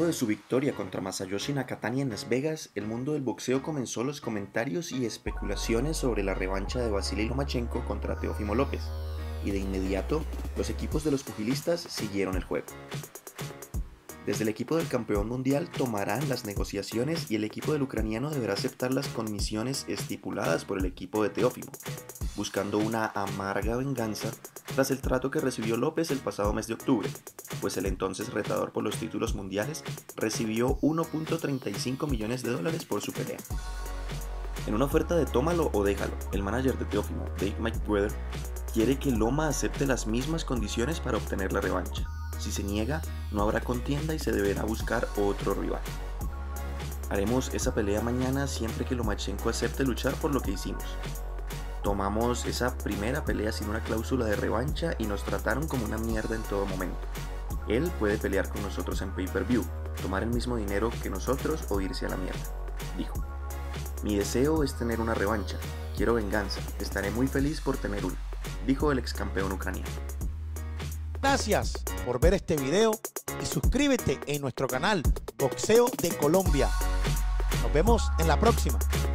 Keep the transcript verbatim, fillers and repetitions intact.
de su victoria contra Masayoshi Nakatani en Las Vegas, el mundo del boxeo comenzó los comentarios y especulaciones sobre la revancha de Vasily Lomachenko contra Teófimo López, y de inmediato los equipos de los pugilistas siguieron el juego. Desde el equipo del campeón mundial tomarán las negociaciones y el equipo del ucraniano deberá aceptar las condiciones estipuladas por el equipo de Teófimo, buscando una amarga venganza tras el trato que recibió López el pasado mes de octubre, pues el entonces retador por los títulos mundiales recibió uno punto treinta y cinco millones de dólares por su pelea. En una oferta de tómalo o déjalo, el manager de Teófimo, Dave McGregor, quiere que Loma acepte las mismas condiciones para obtener la revancha. Si se niega, no habrá contienda y se deberá buscar otro rival. Haremos esa pelea mañana siempre que Lomachenko acepte luchar por lo que hicimos. Tomamos esa primera pelea sin una cláusula de revancha y nos trataron como una mierda en todo momento. Él puede pelear con nosotros en pay-per-view, tomar el mismo dinero que nosotros o irse a la mierda, dijo. Mi deseo es tener una revancha, quiero venganza, estaré muy feliz por tener una, dijo el ex campeón ucraniano. Gracias por ver este video y suscríbete en nuestro canal Boxeo de Colombia. Nos vemos en la próxima.